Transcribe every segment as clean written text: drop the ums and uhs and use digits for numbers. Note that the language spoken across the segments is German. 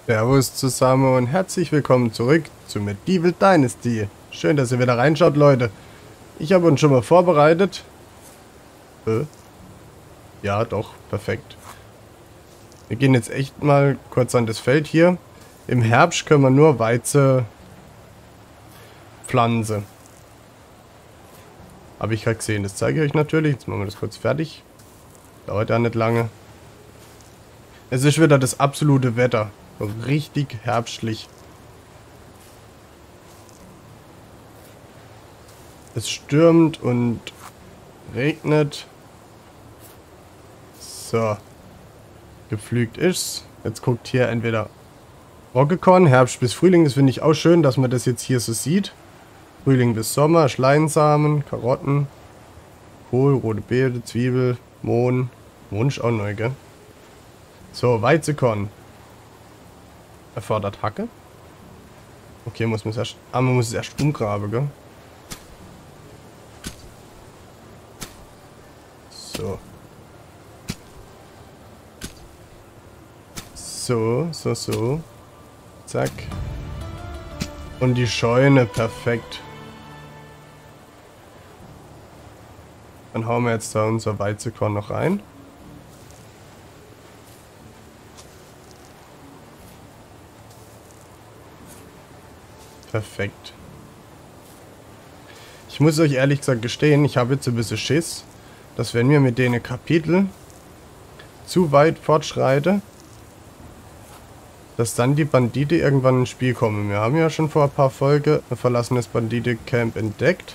Servus zusammen und herzlich willkommen zurück zu Medieval Dynasty. Schön, dass ihr wieder reinschaut, Leute. Ich habe uns schon mal vorbereitet. Ja, doch, perfekt. Wir gehen jetzt echt mal kurz an das Feld hier. Im Herbst können wir nur Weizen pflanzen. Habe ich gerade gesehen, das zeige ich euch natürlich. Jetzt machen wir das kurz fertig. Dauert ja nicht lange. Es ist wieder das absolute Wetter. So richtig herbstlich. Es stürmt und regnet. So. Gepflügt ist's. Jetzt guckt hier entweder Roggekorn, Herbst bis Frühling. Das finde ich auch schön, dass man das jetzt hier so sieht. Frühling bis Sommer, Schleiensamen, Karotten, Kohl, rote Beete, Zwiebel, Mohn. Mohn ist auch neu, gell? So, Weizenkorn. Erfordert Hacke. Okay, muss man es erst. Ah, man muss es erst umgraben, gell? So. So. Zack. Und die Scheune, perfekt. Dann hauen wir jetzt da unser Weizenkorn noch rein. Perfekt. Ich muss euch ehrlich gesagt gestehen, ich habe jetzt ein bisschen Schiss, dass wenn wir mit denen Kapitel zu weit fortschreiten, dass dann die Banditen irgendwann ins Spiel kommen. Wir haben ja schon vor ein paar Folgen ein verlassenes Banditen-Camp entdeckt.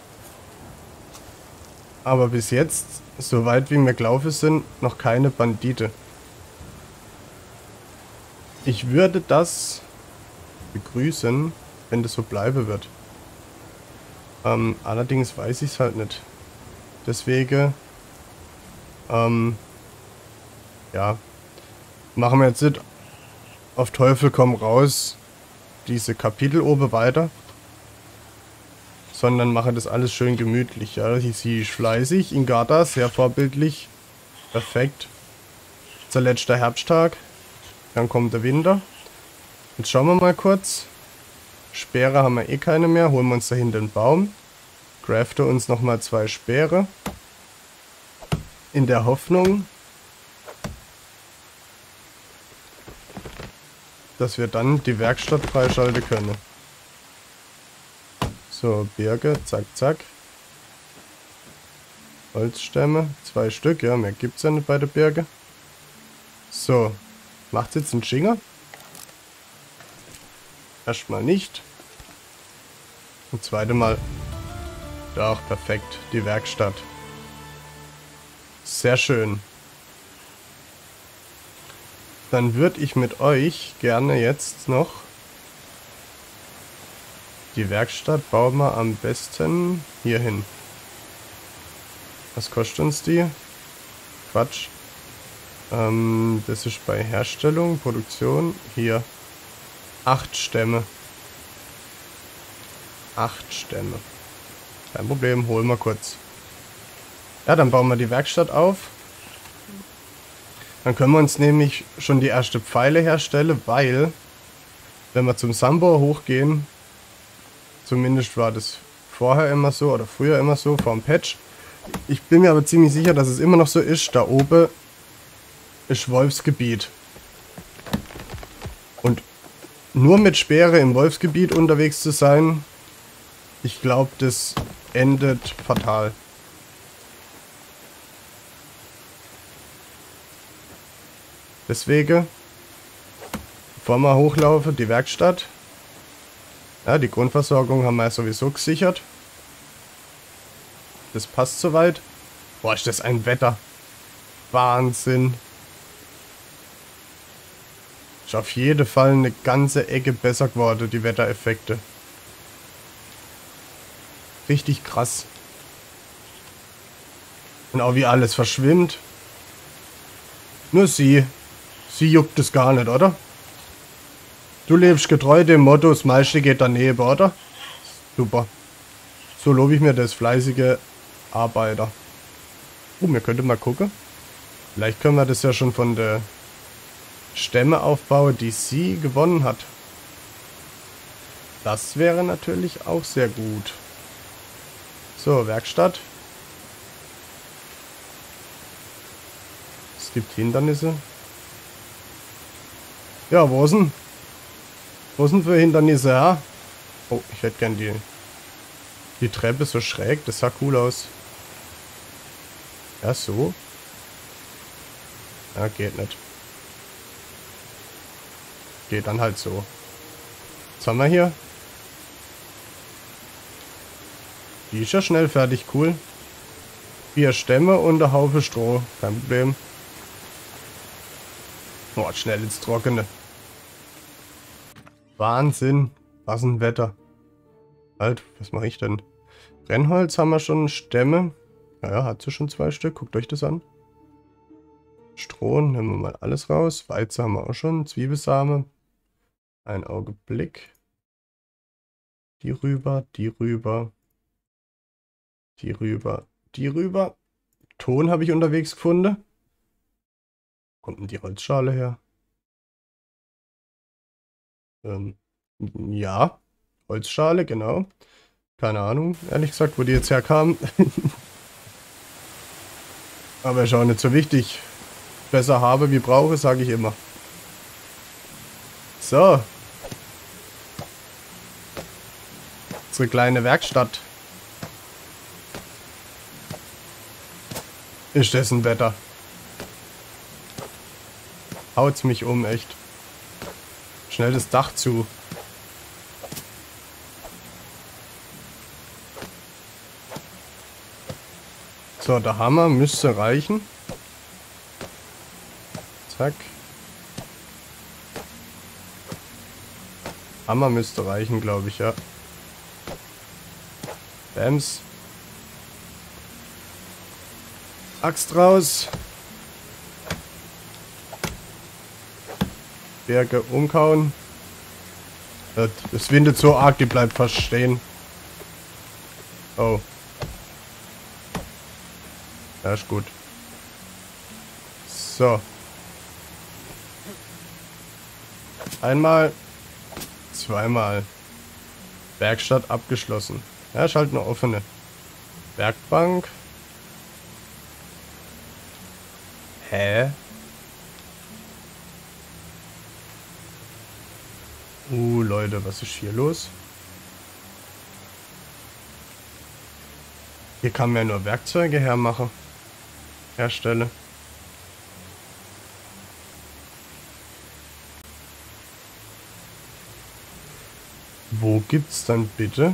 Aber bis jetzt, so weit wie wir gelaufen sind, noch keine Banditen. Ich würde das begrüßen, wenn das so bleiben wird. Allerdings weiß ich es halt nicht. Deswegen, ja, machen wir jetzt nicht auf Teufel komm raus diese Kapitel oben weiter, sondern mache das alles schön gemütlich. Ja, sie ist fleißig, Ingata, sehr vorbildlich, perfekt. Der letzte Herbsttag, dann kommt der Winter. Jetzt schauen wir mal kurz. Speere haben wir eh keine mehr. Holen wir uns dahinter den Baum. Crafte uns nochmal 2 Speere. In der Hoffnung, dass wir dann die Werkstatt freischalten können. So, Birke, zack, zack. Holzstämme, 2 Stück. Ja, mehr gibt es ja nicht bei der Birke. So, macht's jetzt einen Schinger? Erstmal nicht. Und zweite Mal. Doch, perfekt. Die Werkstatt. Sehr schön. Dann würde ich mit euch gerne jetzt noch die Werkstatt bauen wir am besten hier hin. Was kostet uns die? Quatsch. Das ist bei Herstellung, Produktion. Hier. 8 Stämme. 8 Stämme. Kein Problem, holen wir kurz. Ja, dann bauen wir die Werkstatt auf. Dann können wir uns nämlich schon die erste Pfeile herstellen, weil, wenn wir zum Sambor hochgehen, zumindest war das vorher immer so oder früher immer so, vor dem Patch. Ich bin mir aber ziemlich sicher, dass es immer noch so ist. Da oben ist Wolfsgebiet. Und nur mit Speere im Wolfsgebiet unterwegs zu sein, ich glaube, das endet fatal. Deswegen, bevor wir hochlaufen, die Werkstatt. Ja, die Grundversorgung haben wir ja sowieso gesichert. Das passt soweit. Boah, ist das ein Wetter. Wahnsinn. Ist auf jeden Fall eine ganze Ecke besser geworden, die Wettereffekte. Richtig krass. Und auch wie alles verschwimmt. Nur sie juckt es gar nicht, oder? Du lebst getreu dem Motto, das meiste geht daneben, oder? Super. So lobe ich mir das fleißige Arbeiter. Wir könnten mal gucken. Vielleicht können wir das ja schon von der Stämme aufbaue, die sie gewonnen hat. Das wäre natürlich auch sehr gut. So, Werkstatt. Es gibt Hindernisse. Ja, wo ist denn? Wo sind für Hindernisse, ja? Oh, ich hätte gern die Treppe so schräg. Das sah cool aus. Ja, so. Ja, geht nicht. Geht dann halt so. Was haben wir hier? Die ist ja schnell fertig, cool. 4 Stämme und ein Haufen Stroh. Kein Problem. Boah, schnell ins Trockene. Wahnsinn. Was ein Wetter. Halt, was mache ich denn? Brennholz haben wir schon, Stämme. Naja, hat sie schon 2 Stück. Guckt euch das an. Stroh, nehmen wir mal alles raus. Weizen haben wir auch schon. Zwiebelsame. Ein Augenblick. Die rüber, die rüber. Die rüber, die rüber. Ton habe ich unterwegs gefunden. Kommt denn die Holzschale her? Ja. Holzschale, genau. Keine Ahnung, ehrlich gesagt, wo die jetzt herkamen. Aber ist auch nicht so wichtig. Besser habe wie brauche, sage ich immer. So. Unsere kleine Werkstatt. Ist das ein Wetter? Haut's mich um, echt. Schnell das Dach zu. So, der Hammer müsste reichen. Zack. Hammer müsste reichen, glaube ich, ja. Bams. Axt raus. Berge umkauen. Es windet so arg, die bleibt fast stehen. Oh. Ja, ist gut. So. Einmal. Zweimal. Werkstatt abgeschlossen. Ja, ist halt eine offene. Werkbank. Hä? Leute, was ist hier los? Hier kann man ja nur Werkzeuge hermachen. Herstelle. Wo gibt's dann bitte?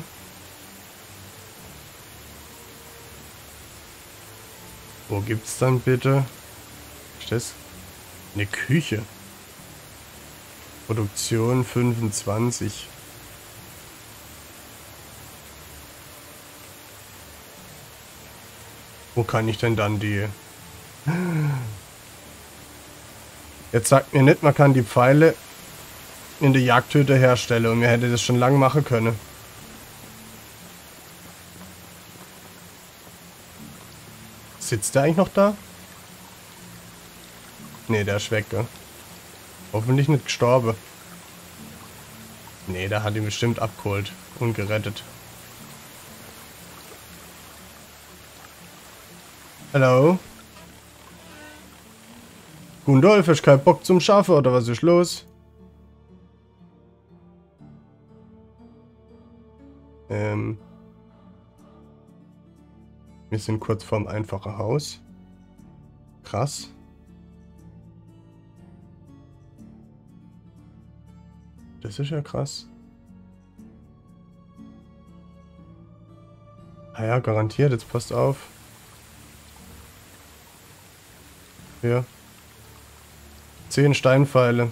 Wo gibt's dann bitte? Ist das eine Küche? Produktion 25. Wo kann ich denn dann die... Jetzt sagt mir nicht, man kann die Pfeile in der Jagdhütte herstellen und mir hätte das schon lang machen können. Sitzt der eigentlich noch da? Ne, der ist weg, gell? Hoffentlich nicht gestorben. Ne, der hat ihn bestimmt abgeholt und gerettet. Hallo? Gundolf, hast du keinen Bock zum Schaffen oder was ist los? Wir sind kurz vorm einfachen Haus. Krass. Das ist ja krass. Ah ja, garantiert, jetzt passt auf. Hier. 10 Steinpfeile.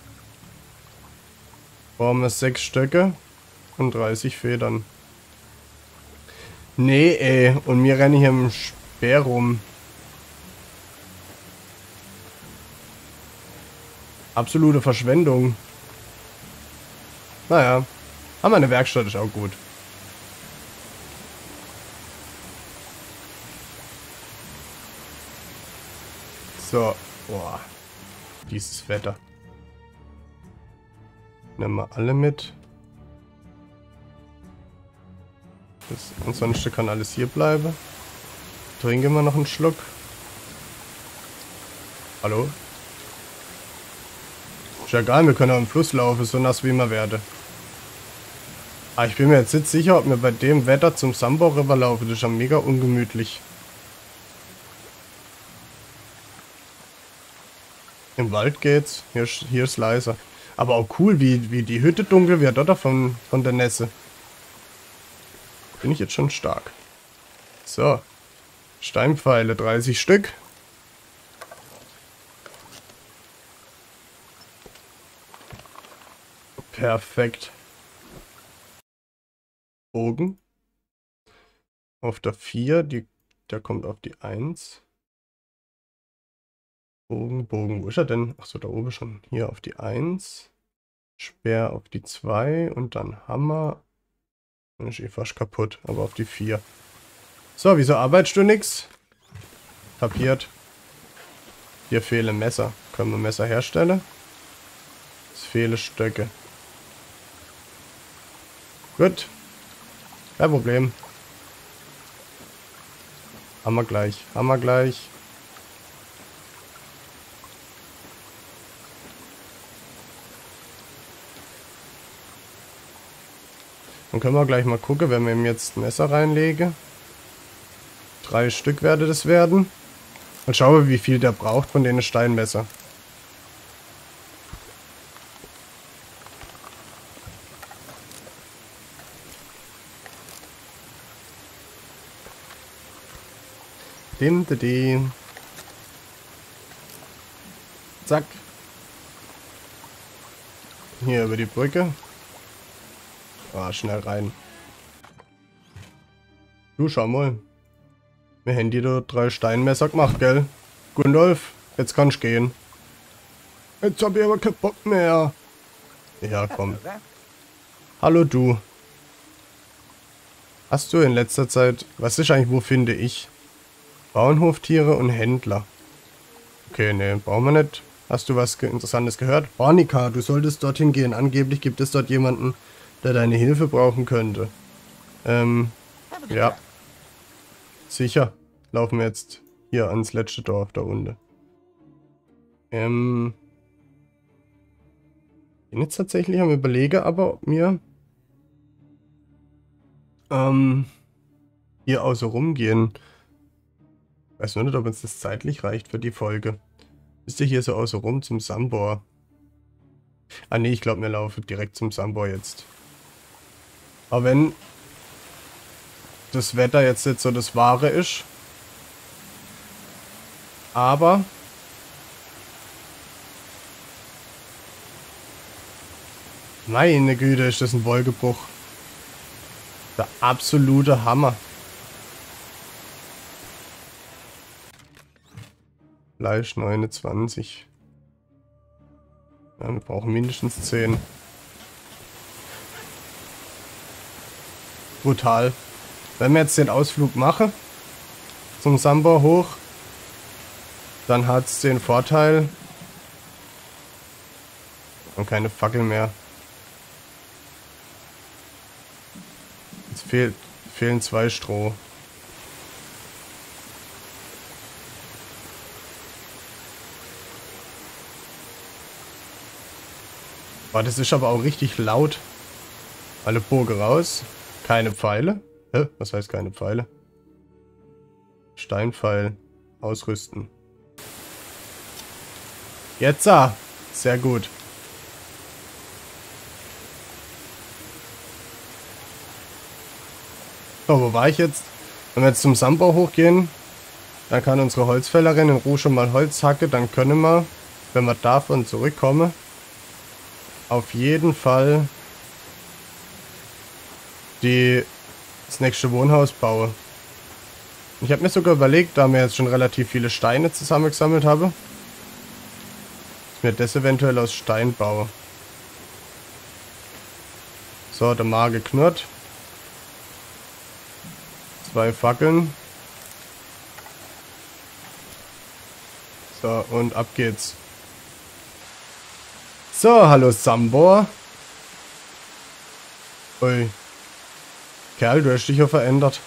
Brauchen wir 6 Stöcke und 30 Federn. Nee, ey. Und wir rennen hier im Speer rum. Absolute Verschwendung. Naja. Aber eine Werkstatt ist auch gut. So. Boah. Dieses Wetter. Nehmen wir alle mit. Ansonsten kann alles hier bleiben. Trinken wir noch einen Schluck. Hallo? Ist ja egal, wir können auch im Fluss laufen, so nass wie wir werden. Aber ich bin mir jetzt nicht sicher, ob wir bei dem Wetter zum Sambo River laufen. Das ist ja mega ungemütlich. Im Wald geht's. Hier ist leiser. Aber auch cool, wie die Hütte dunkel wird, oder? Von der Nässe. Bin ich jetzt schon stark. So. Steinpfeile, 30 Stück. Perfekt. Bogen. Auf der 4, der kommt auf die 1. Bogen, wo ist er denn? Achso, da oben schon. Hier auf die 1. Speer auf die 2 und dann Hammer. Dann ist eh fast kaputt, aber auf die 4. So, wieso arbeitest du nix? Kapiert. Hier fehlen Messer. Können wir Messer herstellen? Es fehlen Stöcke. Gut. Kein Problem. Haben wir gleich. Haben wir gleich. Dann können wir gleich mal gucken, wenn wir ihm jetzt ein Messer reinlegen. 3 Stück werde das werden. Und schauen wir, wie viel der braucht von den Steinmesser. Dim. Zack. Hier über die Brücke. Ah, schnell rein. Du, schau mal. Wir haben dir da 3 Steinmesser gemacht, gell? Gundolf, jetzt kannst du gehen. Jetzt hab ich aber keinen Bock mehr. Ja, komm. Hallo, du. Hast du in letzter Zeit... Was ist eigentlich, wo finde ich? Bauernhoftiere und Händler. Okay, ne, brauchen wir nicht. Hast du was Interessantes gehört? Barnika, du solltest dorthin gehen. Angeblich gibt es dort jemanden, der deine Hilfe brauchen könnte. Ja. Sicher. Laufen wir jetzt hier ans letzte Dorf da unten. Bin jetzt tatsächlich am Überlegen, aber ob mir hier außer rumgehen. Weiß nur nicht, ob uns das zeitlich reicht für die Folge. Ist ihr hier so außer rum zum Sambor? Ah ne, ich glaube, wir laufen direkt zum Sambor jetzt. Aber wenn das Wetter jetzt nicht so das Wahre ist. Aber meine Güte, ist das ein Wolkenbruch. Der absolute Hammer. Fleisch 29. Ja, wir brauchen mindestens 10. Brutal. Wenn wir jetzt den Ausflug machen, zum Sambor hoch, dann hat es den Vorteil, und keine Fackel mehr. Jetzt fehlen 2 Stroh. Boah, das ist aber auch richtig laut. Alle Bogen raus. Keine Pfeile. Hä? Was heißt keine Pfeile? Steinpfeil. Ausrüsten. Jetzt sehr gut. So, wo war ich jetzt? Wenn wir jetzt zum Sambor hochgehen, dann kann unsere Holzfällerin in Ruhe schon mal Holz hacken. Dann können wir, wenn wir davon zurückkommen, auf jeden Fall das nächste Wohnhaus bauen. Ich habe mir sogar überlegt, da wir jetzt schon relativ viele Steine zusammengesammelt habe, dass mir das eventuell aus Stein baue. So, der Magen knurrt. 2 Fackeln. So, und ab geht's. So, hallo Sambor. Ui. Kerl, du hast dich ja verändert.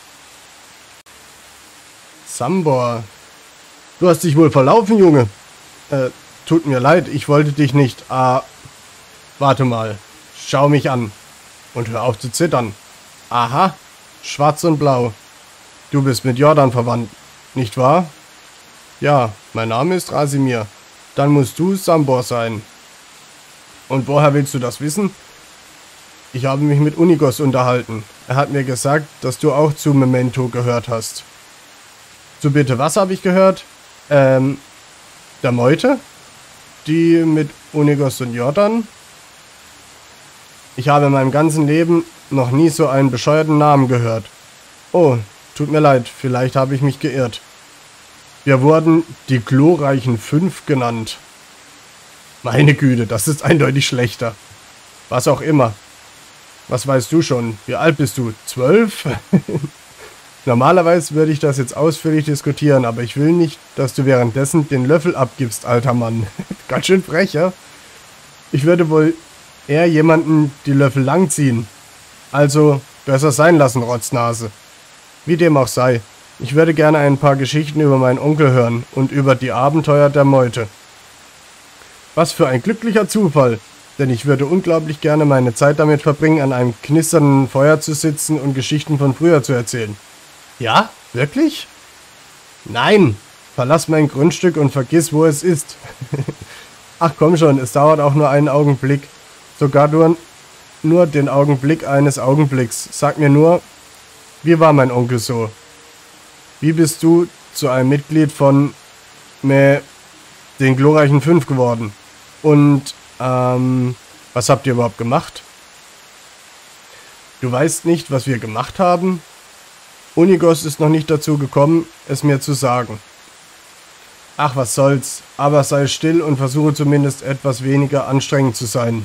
Sambor. Du hast dich wohl verlaufen, Junge. Tut mir leid, ich wollte dich nicht. Warte mal. Schau mich an. Und hör auf zu zittern. Aha. Schwarz und blau. Du bist mit Jordan verwandt, nicht wahr? Ja, mein Name ist Rasimir. Dann musst du Sambor sein. Und woher willst du das wissen? Ich habe mich mit Unigos unterhalten. Er hat mir gesagt, dass du auch zu Memento gehört hast. So bitte, was habe ich gehört? Der Meute? Die mit Unigos und Jordan? Ich habe in meinem ganzen Leben noch nie so einen bescheuerten Namen gehört. Oh, tut mir leid, vielleicht habe ich mich geirrt. Wir wurden die glorreichen 5 genannt. Meine Güte, das ist eindeutig schlechter. Was auch immer. Was weißt du schon? Wie alt bist du? 12? Normalerweise würde ich das jetzt ausführlich diskutieren, aber ich will nicht, dass du währenddessen den Löffel abgibst, alter Mann. Ganz schön frech, ja? Ich würde wohl eher jemanden die Löffel langziehen. Also, besser sein lassen, Rotznase. Wie dem auch sei. Ich würde gerne ein paar Geschichten über meinen Onkel hören und über die Abenteuer der Meute. Was für ein glücklicher Zufall, denn ich würde unglaublich gerne meine Zeit damit verbringen, an einem knisternden Feuer zu sitzen und Geschichten von früher zu erzählen. Ja? Wirklich? Nein! Verlass mein Grundstück und vergiss, wo es ist. Ach komm schon, es dauert auch nur einen Augenblick. Sogar nur den Augenblick eines Augenblicks. Sag mir nur, wie war mein Onkel so? Wie bist du zu einem Mitglied von den glorreichen 5 geworden? Und, was habt ihr überhaupt gemacht? Du weißt nicht, was wir gemacht haben? Unigos ist noch nicht dazu gekommen, es mir zu sagen. Ach, was soll's, aber sei still und versuche zumindest etwas weniger anstrengend zu sein.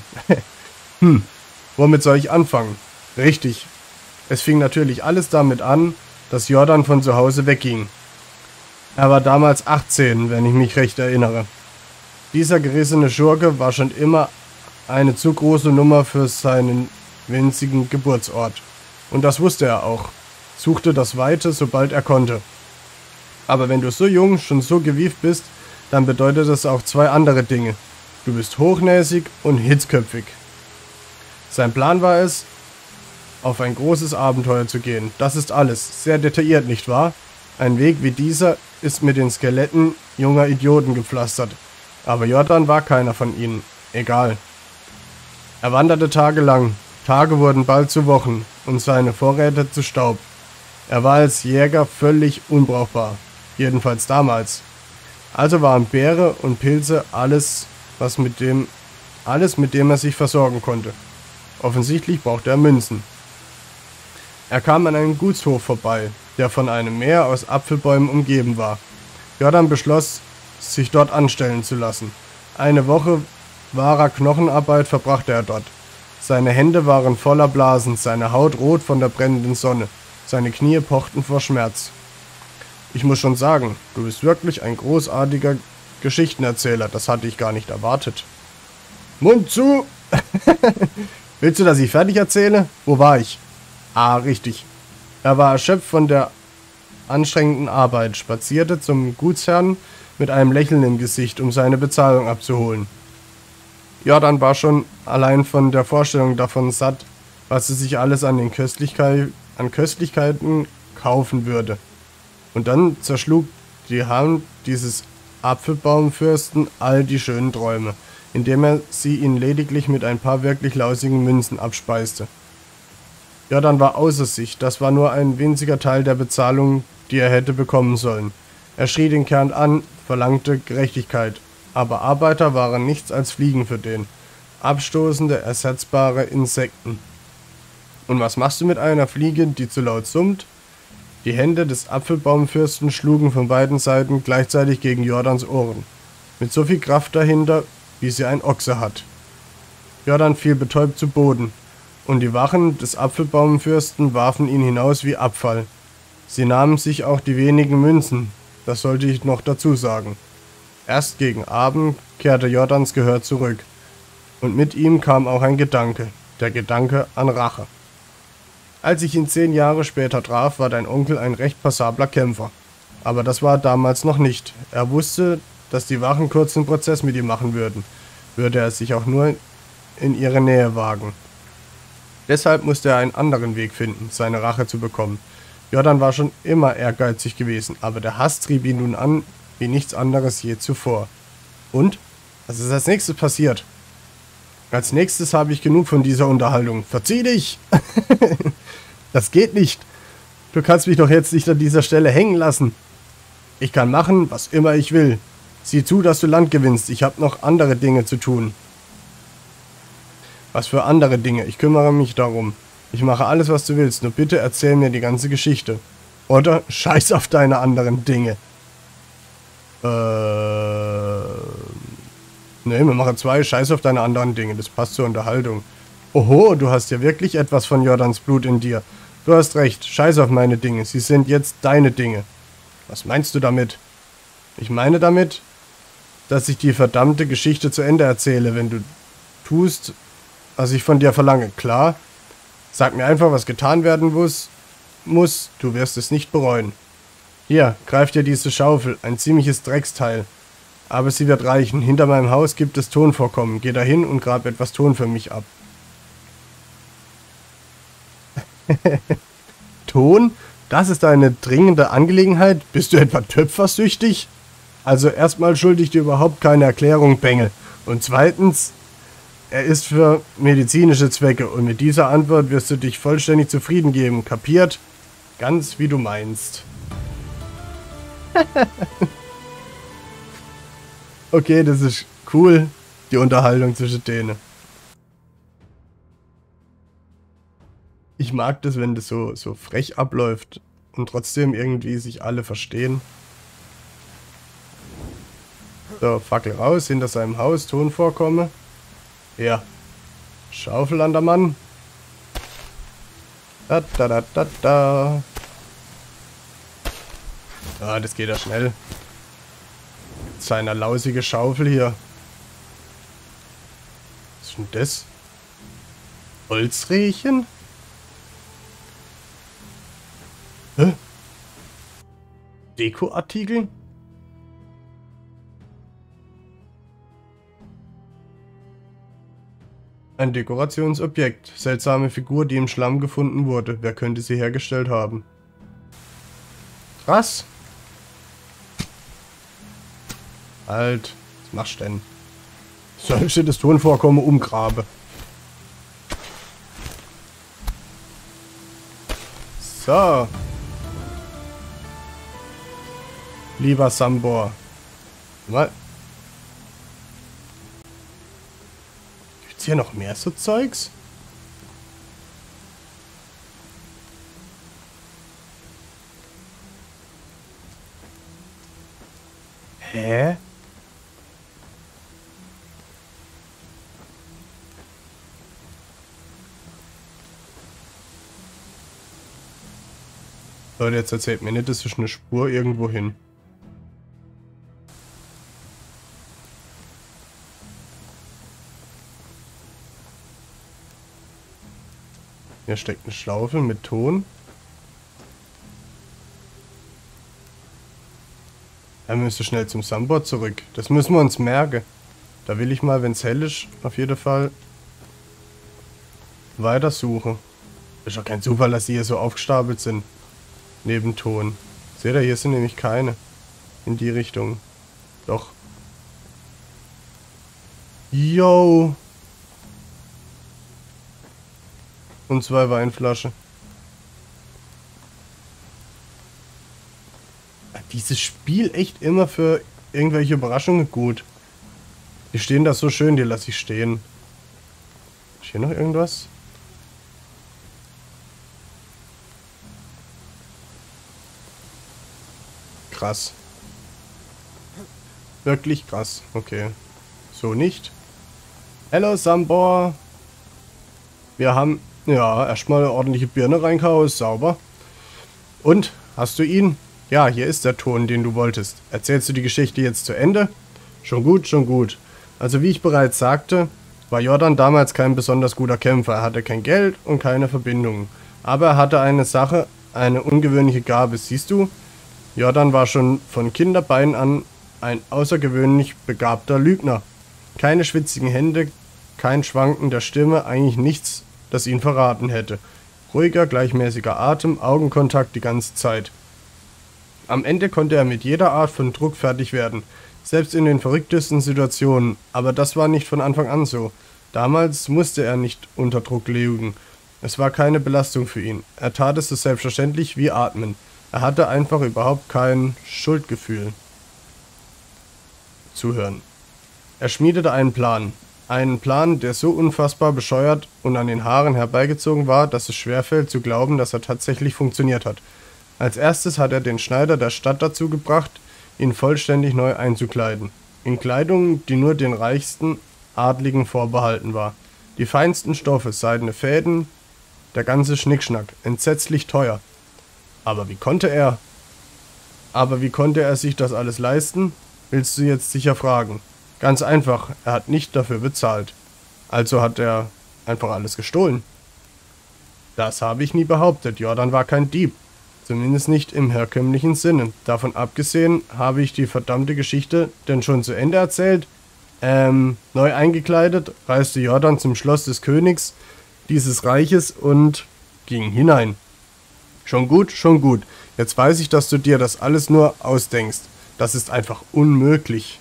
Womit soll ich anfangen? Richtig. Es fing natürlich alles damit an, dass Jordan von zu Hause wegging. Er war damals 18, wenn ich mich recht erinnere. Dieser gerissene Schurke war schon immer eine zu große Nummer für seinen winzigen Geburtsort. Und das wusste er auch. Suchte das Weite, sobald er konnte. Aber wenn du so jung schon so gewieft bist, dann bedeutet das auch 2 andere Dinge. Du bist hochnäsig und hitzköpfig. Sein Plan war es, auf ein großes Abenteuer zu gehen. Das ist alles. Sehr detailliert, nicht wahr? Ein Weg wie dieser ist mit den Skeletten junger Idioten gepflastert. Aber Jordan war keiner von ihnen. Egal. Er wanderte tagelang. Tage wurden bald zu Wochen und seine Vorräte zu Staub. Er war als Jäger völlig unbrauchbar. Jedenfalls damals. Also waren Beere und Pilze alles, mit dem er sich versorgen konnte. Offensichtlich brauchte er Münzen. Er kam an einem Gutshof vorbei, der von einem Meer aus Apfelbäumen umgeben war. Jordan beschloss, sich dort anstellen zu lassen. Eine Woche wahrer Knochenarbeit verbrachte er dort. Seine Hände waren voller Blasen, seine Haut rot von der brennenden Sonne. Seine Knie pochten vor Schmerz. Ich muss schon sagen, du bist wirklich ein großartiger Geschichtenerzähler. Das hatte ich gar nicht erwartet. Mund zu! Willst du, dass ich fertig erzähle? Wo war ich? Ah, richtig. Er war erschöpft von der anstrengenden Arbeit, spazierte zum Gutsherrn mit einem Lächeln im Gesicht, um seine Bezahlung abzuholen. Jordan war schon allein von der Vorstellung davon satt, was er sich alles an Köstlichkeiten kaufen würde. Und dann zerschlug die Hand dieses Apfelbaumfürsten all die schönen Träume, indem er sie ihn lediglich mit ein paar wirklich lausigen Münzen abspeiste. Jordan war außer sich, das war nur ein winziger Teil der Bezahlung, die er hätte bekommen sollen. Er schrie den Kerl an, verlangte Gerechtigkeit, aber Arbeiter waren nichts als Fliegen für den. Abstoßende, ersetzbare Insekten. Und was machst du mit einer Fliege, die zu laut summt? Die Hände des Apfelbaumfürsten schlugen von beiden Seiten gleichzeitig gegen Jordans Ohren, mit so viel Kraft dahinter, wie sie ein Ochse hat. Jordan fiel betäubt zu Boden, und die Wachen des Apfelbaumfürsten warfen ihn hinaus wie Abfall. Sie nahmen sich auch die wenigen Münzen, das sollte ich noch dazu sagen. Erst gegen Abend kehrte Jordans Gehör zurück, und mit ihm kam auch ein Gedanke, der Gedanke an Rache. Als ich ihn 10 Jahre später traf, war dein Onkel ein recht passabler Kämpfer. Aber das war damals noch nicht. Er wusste, dass die Wachen kurzen Prozess mit ihm machen würden. Würde er sich auch nur in ihre Nähe wagen. Deshalb musste er einen anderen Weg finden, seine Rache zu bekommen. Jordan war schon immer ehrgeizig gewesen, aber der Hass trieb ihn nun an, wie nichts anderes je zuvor. Und? Was ist als nächstes passiert? Als nächstes habe ich genug von dieser Unterhaltung. Verzieh dich! Das geht nicht. Du kannst mich doch jetzt nicht an dieser Stelle hängen lassen. Ich kann machen, was immer ich will. Sieh zu, dass du Land gewinnst. Ich habe noch andere Dinge zu tun. Was für andere Dinge? Ich kümmere mich darum. Ich mache alles, was du willst. Nur bitte erzähl mir die ganze Geschichte. Oder scheiß auf deine anderen Dinge. Ne, wir machen 2. Scheiß auf deine anderen Dinge. Das passt zur Unterhaltung. Oho, du hast ja wirklich etwas von Jordans Blut in dir. Du hast recht. Scheiß auf meine Dinge. Sie sind jetzt deine Dinge. Was meinst du damit? Ich meine damit, dass ich die verdammte Geschichte zu Ende erzähle, wenn du tust, was ich von dir verlange. Klar? Sag mir einfach, was getan werden muss. Du wirst es nicht bereuen. Hier, greif dir diese Schaufel. Ein ziemliches Drecksteil. Aber sie wird reichen. Hinter meinem Haus gibt es Tonvorkommen. Geh dahin und grab etwas Ton für mich ab. Ton? Das ist eine dringende Angelegenheit? Bist du etwa töpfersüchtig? Also erstmal schulde ich dir überhaupt keine Erklärung, Bengel. Und zweitens, er ist für medizinische Zwecke und mit dieser Antwort wirst du dich vollständig zufrieden geben. Kapiert? Ganz wie du meinst. Okay, das ist cool, die Unterhaltung zwischen denen. Ich mag das, wenn das so frech abläuft und trotzdem irgendwie sich alle verstehen. So, Fackel raus, hinter seinem Haus, Ton vorkomme. Ja. Schaufel an der Mann. Da, da, da, da, da. Ah, das geht ja schnell. Seine lausige Schaufel hier. Was ist denn das? Holzrehchen? Hä? Dekoartikel? Ein Dekorationsobjekt. Seltsame Figur, die im Schlamm gefunden wurde. Wer könnte sie hergestellt haben? Krass. Halt. Was machst du denn? Soll ich das Tonvorkommen umgrabe? So. Lieber Sambor. Mal. Gibt's hier noch mehr so Zeugs? Hä? Leute, jetzt erzählt mir nicht, das ist eine Spur irgendwo hin. Hier steckt eine Schaufel mit Ton. Er müsste schnell zum Sambor zurück. Das müssen wir uns merken. Da will ich mal, wenn es hell ist, auf jeden Fall weitersuchen. Ist doch kein Zufall, dass die hier so aufgestapelt sind. Neben Ton. Seht ihr, hier sind nämlich keine. In die Richtung. Doch. Yo. Und 2 Weinflaschen. Dieses Spiel echt immer für irgendwelche Überraschungen gut. Die stehen da so schön, die lasse ich stehen. Ist hier noch irgendwas? Krass. Wirklich krass. Okay. So nicht. Hello Sambor. Wir haben, ja, erstmal eine ordentliche Birne reingehauen. Sauber. Und? Hast du ihn? Ja, hier ist der Ton, den du wolltest. Erzählst du die Geschichte jetzt zu Ende? Schon gut, schon gut. Also wie ich bereits sagte, war Jordan damals kein besonders guter Kämpfer. Er hatte kein Geld und keine Verbindungen. Aber er hatte eine Sache, eine ungewöhnliche Gabe, siehst du? Jordan war schon von Kinderbeinen an ein außergewöhnlich begabter Lügner. Keine schwitzigen Hände, kein Schwanken der Stimme, eigentlich nichts, das ihn verraten hätte. Ruhiger, gleichmäßiger Atem, Augenkontakt die ganze Zeit. Am Ende konnte er mit jeder Art von Druck fertig werden, selbst in den verrücktesten Situationen, aber das war nicht von Anfang an so. Damals musste er nicht unter Druck lügen. Es war keine Belastung für ihn. Er tat es so selbstverständlich wie Atmen. Er hatte einfach überhaupt kein Schuldgefühl. Zuhören. Er schmiedete einen Plan. Einen Plan, der so unfassbar bescheuert und an den Haaren herbeigezogen war, dass es schwerfällt zu glauben, dass er tatsächlich funktioniert hat. Als erstes hat er den Schneider der Stadt dazu gebracht, ihn vollständig neu einzukleiden. In Kleidung, die nur den reichsten Adligen vorbehalten war. Die feinsten Stoffe, seidene Fäden, der ganze Schnickschnack, entsetzlich teuer. Aber wie konnte er sich das alles leisten? Willst du jetzt sicher fragen. Ganz einfach, er hat nicht dafür bezahlt. Also hat er einfach alles gestohlen. Das habe ich nie behauptet, Jordan war kein Dieb. Zumindest nicht im herkömmlichen Sinne. Davon abgesehen, habe ich die verdammte Geschichte denn schon zu Ende erzählt? Neu eingekleidet, reiste Jordan zum Schloss des Königs dieses Reiches und ging hinein. Schon gut, schon gut. Jetzt weiß ich, dass du dir das alles nur ausdenkst. Das ist einfach unmöglich.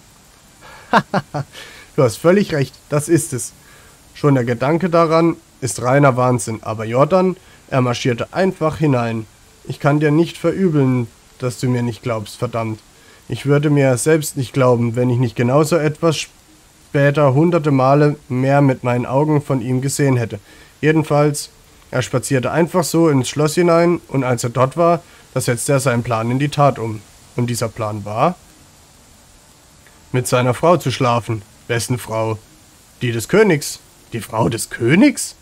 Du hast völlig recht, das ist es. Schon der Gedanke daran ist reiner Wahnsinn, aber Jordan, er marschierte einfach hinein. Ich kann dir nicht verübeln, dass du mir nicht glaubst, verdammt. Ich würde mir selbst nicht glauben, wenn ich nicht genauso etwas später hunderte Male mehr mit meinen Augen von ihm gesehen hätte. Jedenfalls, er spazierte einfach so ins Schloss hinein und als er dort war, da setzte er seinen Plan in die Tat um. Und dieser Plan war, mit seiner Frau zu schlafen. Wessen Frau? Die des Königs. Die Frau des Königs?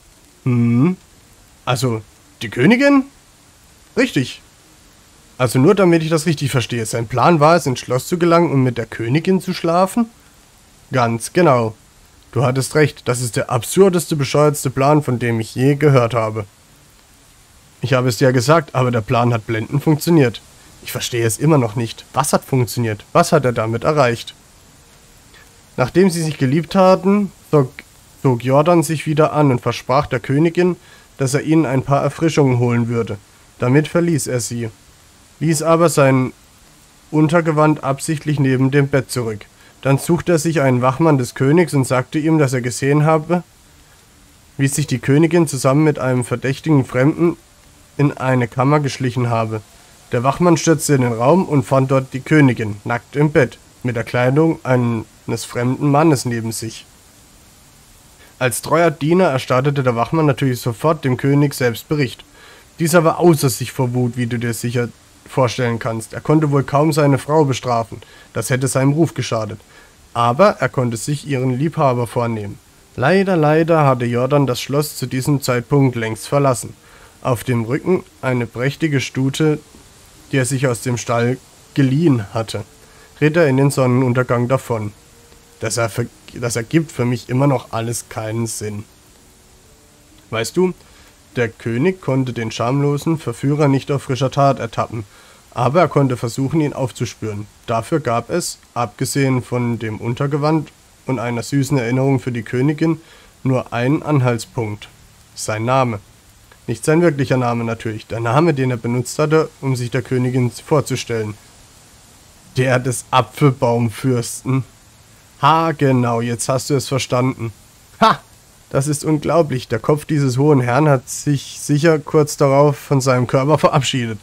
Also, die Königin? Richtig. Also nur damit ich das richtig verstehe. Sein Plan war es, ins Schloss zu gelangen und mit der Königin zu schlafen? Ganz genau. Du hattest recht, das ist der absurdeste, bescheuertste Plan, von dem ich je gehört habe. Ich habe es dir gesagt, aber der Plan hat blendend funktioniert. Ich verstehe es immer noch nicht. Was hat funktioniert? Was hat er damit erreicht? Nachdem sie sich geliebt hatten, zog Jordan sich wieder an und versprach der Königin, dass er ihnen ein paar Erfrischungen holen würde. Damit verließ er sie, ließ aber sein Untergewand absichtlich neben dem Bett zurück. Dann suchte er sich einen Wachmann des Königs und sagte ihm, dass er gesehen habe, wie sich die Königin zusammen mit einem verdächtigen Fremden in eine Kammer geschlichen habe. Der Wachmann stürzte in den Raum und fand dort die Königin, nackt im Bett, mit der Kleidung eines fremden Mannes neben sich. Als treuer Diener erstattete der Wachmann natürlich sofort dem König selbst Bericht. Dieser war außer sich vor Wut, wie du dir sicher vorstellen kannst. Er konnte wohl kaum seine Frau bestrafen, das hätte seinem Ruf geschadet. Aber er konnte sich ihren Liebhaber vornehmen. Leider hatte Jordan das Schloss zu diesem Zeitpunkt längst verlassen. Auf dem Rücken eine prächtige Stute, die er sich aus dem Stall geliehen hatte, ritt er in den Sonnenuntergang davon. Das ergibt für mich immer noch alles keinen Sinn. Weißt du, der König konnte den schamlosen Verführer nicht auf frischer Tat ertappen, aber er konnte versuchen, ihn aufzuspüren. Dafür gab es, abgesehen von dem Untergewand und einer süßen Erinnerung für die Königin, nur einen Anhaltspunkt: sein Name. Nicht sein wirklicher Name natürlich, der Name, den er benutzt hatte, um sich der Königin vorzustellen. Der des Apfelbaumfürsten. Ha, genau, jetzt hast du es verstanden. Ha! Das ist unglaublich. Der Kopf dieses hohen Herrn hat sich sicher kurz darauf von seinem Körper verabschiedet.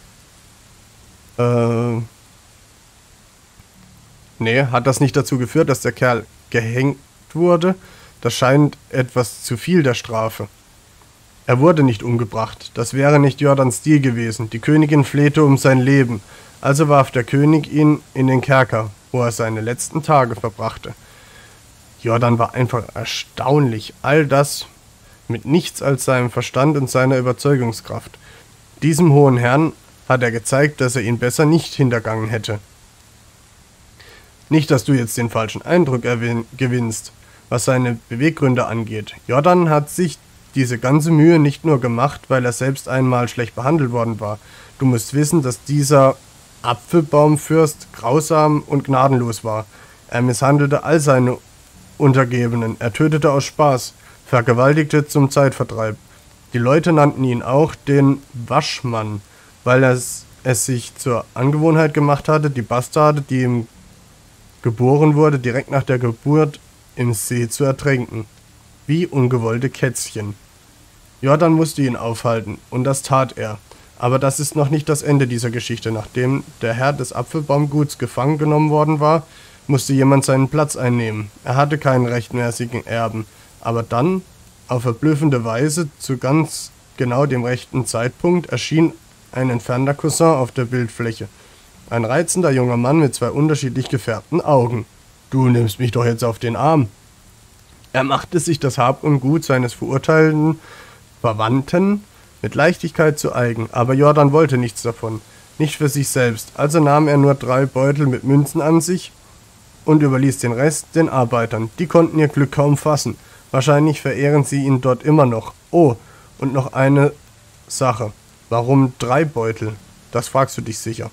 Nee, hat das nicht dazu geführt, dass der Kerl gehängt wurde? Das scheint etwas zu viel der Strafe. Er wurde nicht umgebracht. Das wäre nicht Jordans Stil gewesen. Die Königin flehte um sein Leben. Also warf der König ihn in den Kerker, wo er seine letzten Tage verbrachte. Jordan war einfach erstaunlich. All das mit nichts als seinem Verstand und seiner Überzeugungskraft. Diesem hohen Herrn hat er gezeigt, dass er ihn besser nicht hintergangen hätte. Nicht, dass du jetzt den falschen Eindruck gewinnst, was seine Beweggründe angeht. Jordan hat sich diese ganze Mühe nicht nur gemacht, weil er selbst einmal schlecht behandelt worden war. Du musst wissen, dass dieser Apfelbaumfürst grausam und gnadenlos war. Er misshandelte all seine Untergebenen, er tötete aus Spaß, vergewaltigte zum Zeitvertreib. Die Leute nannten ihn auch den Waschmann, weil er es sich zur Angewohnheit gemacht hatte, die Bastarde, die ihm geboren wurde, direkt nach der Geburt im See zu ertränken. Wie ungewollte Kätzchen. Jordan musste ihn aufhalten, und das tat er. Aber das ist noch nicht das Ende dieser Geschichte. Nachdem der Herr des Apfelbaumguts gefangen genommen worden war, musste jemand seinen Platz einnehmen. Er hatte keinen rechtmäßigen Erben. Aber dann, auf verblüffende Weise, zu ganz genau dem rechten Zeitpunkt, erschien ein entfernter Cousin auf der Bildfläche. Ein reizender junger Mann mit zwei unterschiedlich gefärbten Augen. Du nimmst mich doch jetzt auf den Arm. Er machte sich das Hab und Gut seines verurteilten Verwandten mit Leichtigkeit zu eigen, aber Jordan wollte nichts davon, nicht für sich selbst, also nahm er nur 3 Beutel mit Münzen an sich und überließ den Rest den Arbeitern. Die konnten ihr Glück kaum fassen, wahrscheinlich verehren sie ihn dort immer noch. Oh, und noch eine Sache, warum 3 Beutel? Das fragst du dich sicher.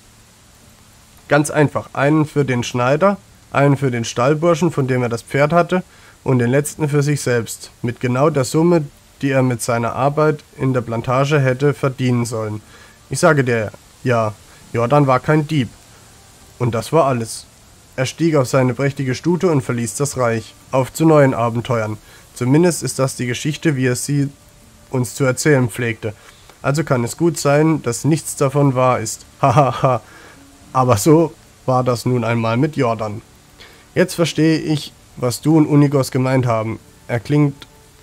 Ganz einfach, einen für den Schneider, einen für den Stallburschen, von dem er das Pferd hatte, und den letzten für sich selbst, mit genau der Summe, die er mit seiner Arbeit in der Plantage hätte verdienen sollen. Ich sage dir, ja, Jordan war kein Dieb. Und das war alles. Er stieg auf seine prächtige Stute und verließ das Reich. Auf zu neuen Abenteuern. Zumindest ist das die Geschichte, wie er sie uns zu erzählen pflegte. Also kann es gut sein, dass nichts davon wahr ist. Hahaha. Aber so war das nun einmal mit Jordan. Jetzt verstehe ich, was du und Unigos gemeint haben. Er klingt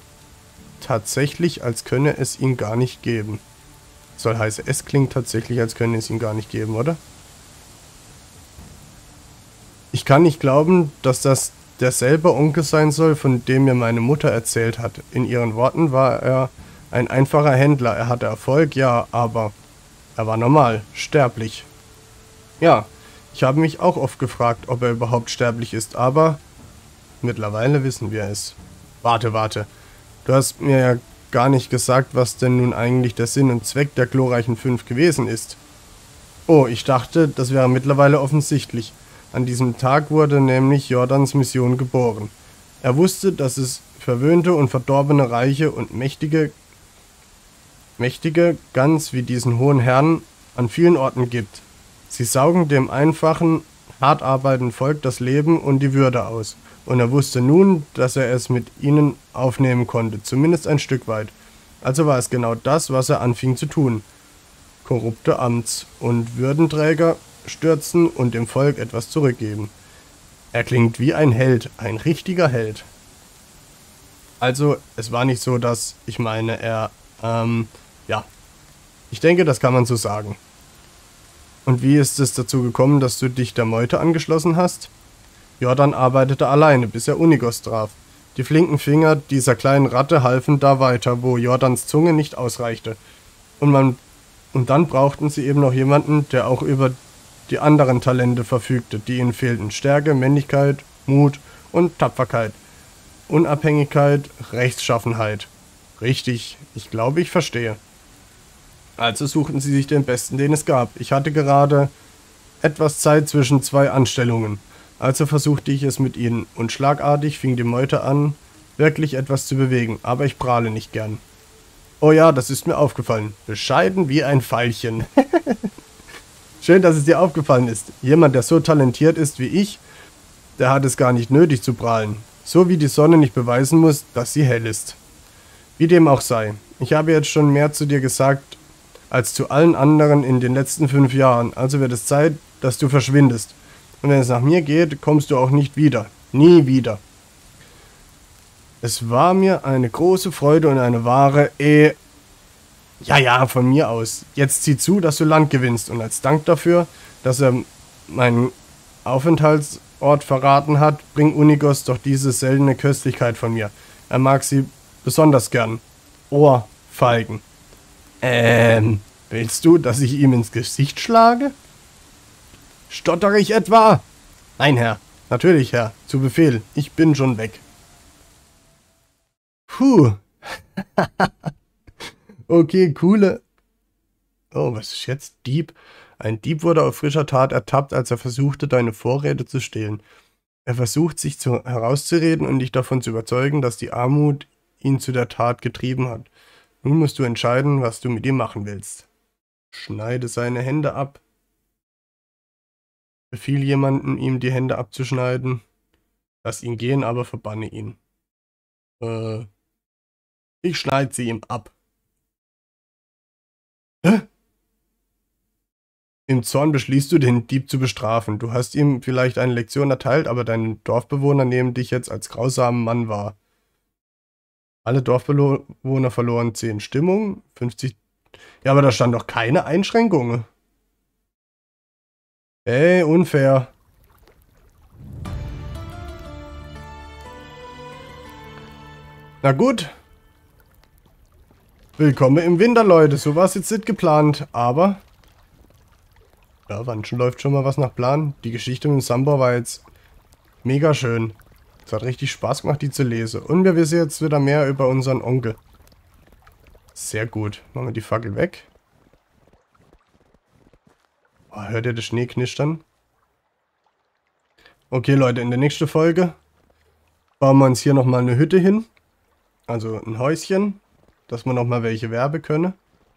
tatsächlich, als könne es ihn gar nicht geben. Soll heißen, es klingt tatsächlich, als könne es ihn gar nicht geben, oder? Ich kann nicht glauben, dass das derselbe Onkel sein soll, von dem mir meine Mutter erzählt hat. In ihren Worten war er ein einfacher Händler. Er hatte Erfolg, ja, aber er war normal, sterblich. Ja, ich habe mich auch oft gefragt, ob er überhaupt sterblich ist, aber mittlerweile wissen wir es. Warte. Du hast mir ja gar nicht gesagt, was denn nun eigentlich der Sinn und Zweck der glorreichen 5 gewesen ist. Oh, ich dachte, das wäre mittlerweile offensichtlich. An diesem Tag wurde nämlich Jordans Mission geboren. Er wusste, dass es verwöhnte und verdorbene Reiche und Mächtige, ganz wie diesen hohen Herrn, an vielen Orten gibt. Sie saugen dem einfachen, hart arbeitenden Volk das Leben und die Würde aus. Und er wusste nun, dass er es mit ihnen aufnehmen konnte, zumindest ein Stück weit. Also war es genau das, was er anfing zu tun. Korrupte Amts- und Würdenträger stürzen und dem Volk etwas zurückgeben. Er klingt wie ein Held, ein richtiger Held. Also, es war nicht so, dass, ich meine, ja. Ich denke, das kann man so sagen. Und wie ist es dazu gekommen, dass du dich der Meute angeschlossen hast? Jordan arbeitete alleine, bis er Unigos traf. Die flinken Finger dieser kleinen Ratte halfen da weiter, wo Jordans Zunge nicht ausreichte. Und dann brauchten sie eben noch jemanden, der auch über die anderen Talente verfügte, die ihnen fehlten. Stärke, Männlichkeit, Mut und Tapferkeit. Unabhängigkeit, Rechtschaffenheit. Richtig, ich glaube, ich verstehe. Also suchten sie sich den Besten, den es gab. Ich hatte gerade etwas Zeit zwischen 2 Anstellungen. Also versuchte ich es mit ihnen, und schlagartig fing die Meute an, wirklich etwas zu bewegen, aber ich prahle nicht gern. Oh ja, das ist mir aufgefallen. Bescheiden wie ein Veilchen. Schön, dass es dir aufgefallen ist. Jemand, der so talentiert ist wie ich, der hat es gar nicht nötig zu prahlen. So wie die Sonne nicht beweisen muss, dass sie hell ist. Wie dem auch sei. Ich habe jetzt schon mehr zu dir gesagt, als zu allen anderen in den letzten 5 Jahren. Also wird es Zeit, dass du verschwindest. Und wenn es nach mir geht, kommst du auch nicht wieder. Nie wieder. Es war mir eine große Freude und eine wahre Ja, von mir aus. Jetzt sieh zu, dass du Land gewinnst. Und als Dank dafür, dass er meinen Aufenthaltsort verraten hat, bring Unigos doch diese seltene Köstlichkeit von mir. Er mag sie besonders gern. Ohrfeigen. Willst du, dass ich ihm ins Gesicht schlage? Stottere ich etwa? Nein, Herr. Natürlich, Herr. Zu Befehl. Ich bin schon weg. Puh, Okay, coole. Oh, was ist jetzt? Dieb. Ein Dieb wurde auf frischer Tat ertappt, als er versuchte, deine Vorräte zu stehlen. Er versucht, herauszureden und dich davon zu überzeugen, dass die Armut ihn zu der Tat getrieben hat. Nun musst du entscheiden, was du mit ihm machen willst. Schneide seine Hände ab. Befiehl jemanden, ihm die Hände abzuschneiden. Lass ihn gehen, aber verbanne ihn. Ich schneide sie ihm ab. Hä? Im Zorn beschließt du, den Dieb zu bestrafen. Du hast ihm vielleicht eine Lektion erteilt, aber deine Dorfbewohner nehmen dich jetzt als grausamen Mann wahr. Alle Dorfbewohner verloren 10 Stimmung, 50... Ja, aber da stand doch keine Einschränkungen. Ey, unfair. Na gut. Willkommen im Winter, Leute. So war es jetzt nicht geplant, aber... Ja, manchen läuft schon mal was nach Plan. Die Geschichte mit dem Sambor war jetzt mega schön. Es hat richtig Spaß gemacht, die zu lesen. Und wir wissen jetzt wieder mehr über unseren Onkel. Sehr gut. Machen wir die Fackel weg. Oh, hört ihr den Schnee knistern? Okay, Leute, in der nächsten Folge bauen wir uns hier nochmal eine Hütte hin. Also ein Häuschen, dass wir nochmal welche werben können.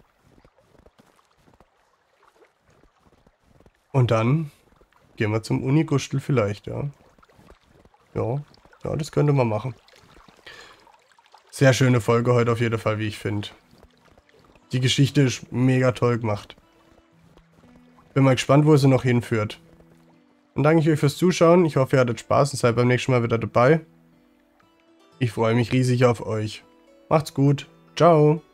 Und dann gehen wir zum Unigustel vielleicht, ja. Ja, das könnte man machen. Sehr schöne Folge heute auf jeden Fall, wie ich finde. Die Geschichte ist mega toll gemacht. Bin mal gespannt, wo sie noch hinführt. Dann danke ich euch fürs Zuschauen. Ich hoffe, ihr hattet Spaß und seid beim nächsten Mal wieder dabei. Ich freue mich riesig auf euch. Macht's gut. Ciao.